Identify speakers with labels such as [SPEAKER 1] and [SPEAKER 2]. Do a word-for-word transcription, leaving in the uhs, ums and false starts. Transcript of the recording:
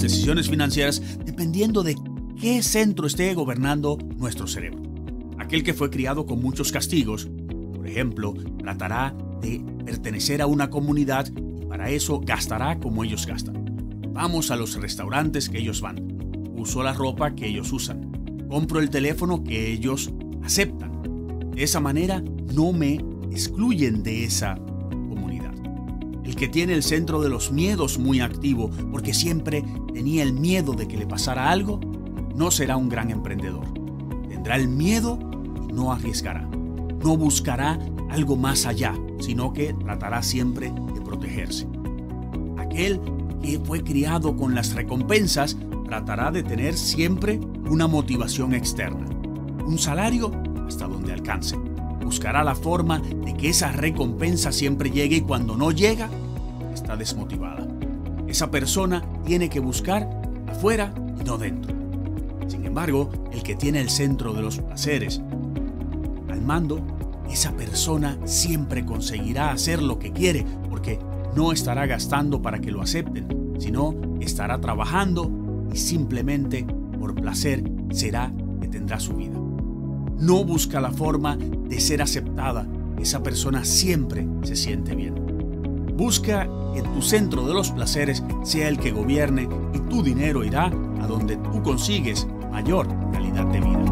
[SPEAKER 1] decisiones financieras dependiendo de qué centro esté gobernando nuestro cerebro. Aquel que fue criado con muchos castigos, por ejemplo, tratará de pertenecer a una comunidad y para eso gastará como ellos gastan. Vamos a los restaurantes que ellos van. Uso la ropa que ellos usan. Compro el teléfono que ellos aceptan. De esa manera no me excluyen de esa comunidad. El que tiene el centro de los miedos muy activo porque siempre tenía el miedo de que le pasara algo, no será un gran emprendedor. Tendrá el miedo y no arriesgará. No buscará algo más allá, sino que tratará siempre de protegerse. Aquel que fue criado con las recompensas tratará de tener siempre una motivación externa. Un salario hasta donde alcance. Buscará la forma de que esa recompensa siempre llegue y cuando no llega, está desmotivada. Esa persona tiene que buscar afuera y no dentro. Sin embargo, el que tiene el centro de los placeres al mando, esa persona siempre conseguirá hacer lo que quiere porque no estará gastando para que lo acepten, sino estará trabajando y simplemente por placer será que tendrá su vida. No busca la forma de ser aceptada. Esa persona siempre se siente bien. Busca que tu centro de los placeres sea el que gobierne y tu dinero irá a donde tú consigues mayor calidad de vida.